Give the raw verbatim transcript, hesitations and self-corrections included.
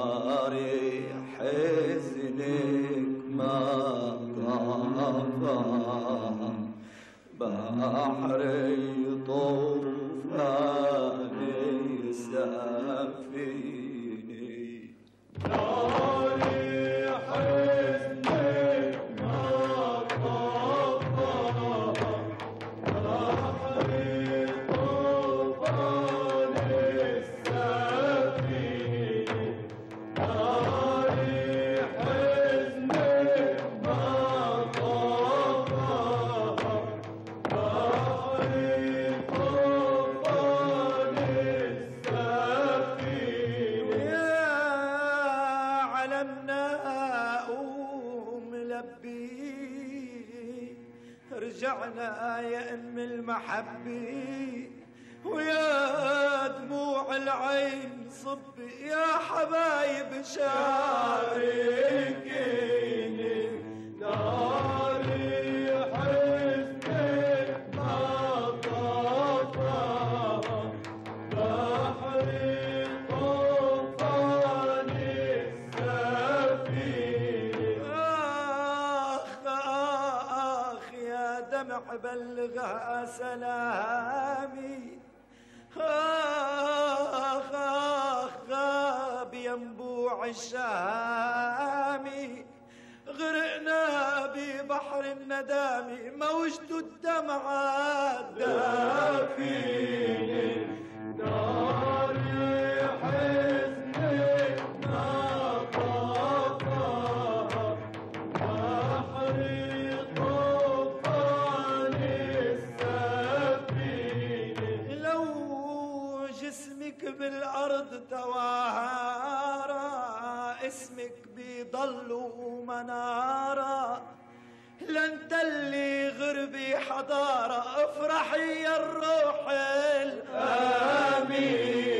داري حزنك ما طفى بحري طوفاني سفيني داري حزنك ما طفى بحري طوفاني السفيني داري حزنك ما طفى بحري طوفاني السفيني يا علمنا قوم لبي رجعنا يا ام المحبه ويا دموع العين صبي يا حبايب شاركيني داري حزنك ما طفى بحري طوفاني السفيني آخ آخ يا دمع بلغها سلامي آخ آخ غاب ينبوع الشامي غرقنا ببحر الندام موجة الدمعات دافيني داري حزنك ما طفى بحري طوفاني السفيني لو جسمك بالأرض توارى اسمك بيضل منارة لن تلي غربي حضارة افرحي يا الروح الآمين